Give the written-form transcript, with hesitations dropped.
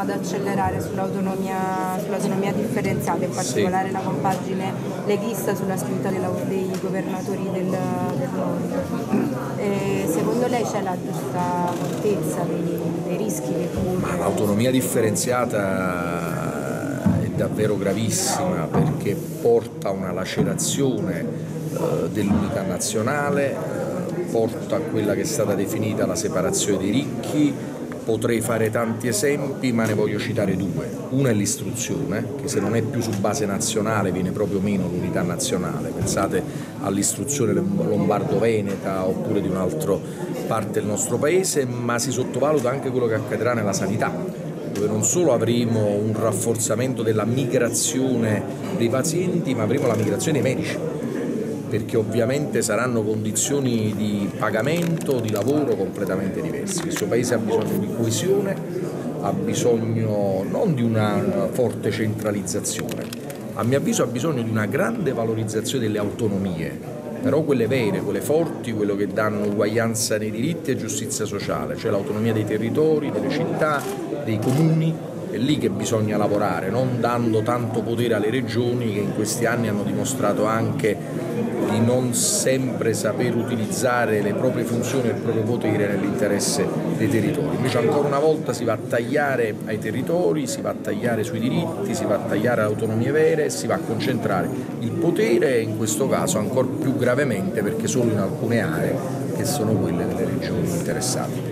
ad accelerare sull'autonomia differenziata, in particolare la compagine leghista sulla spinta dei governatori del nord. Secondo lei c'è la giusta contezza dei rischi che corre? L'autonomia differenziata è davvero gravissima, perché porta a una lacerazione dell'unità nazionale, porta a quella che è stata definita la separazione dei ricchi. Potrei fare tanti esempi, ma ne voglio citare due. Uno è l'istruzione, che se non è più su base nazionale viene proprio meno l'unità nazionale. Pensate all'istruzione lombardo-veneta oppure di un'altra parte del nostro paese, ma si sottovaluta anche quello che accadrà nella sanità, dove non solo avremo un rafforzamento della migrazione dei pazienti, ma avremo la migrazione dei medici, perché ovviamente saranno condizioni di pagamento, di lavoro completamente diverse. Questo Paese ha bisogno di coesione, ha bisogno non di una forte centralizzazione, a mio avviso ha bisogno di una grande valorizzazione delle autonomie, però quelle vere, quelle forti, quello che danno uguaglianza nei diritti e giustizia sociale, cioè l'autonomia dei territori, delle città, dei comuni. È lì che bisogna lavorare, non dando tanto potere alle regioni, che in questi anni hanno dimostrato anche di non sempre saper utilizzare le proprie funzioni e il proprio potere nell'interesse dei territori. Invece ancora una volta si va a tagliare ai territori, si va a tagliare sui diritti, si va a tagliare le autonomie vere e si va a concentrare il potere, in questo caso ancora più gravemente perché solo in alcune aree, che sono quelle delle regioni interessate.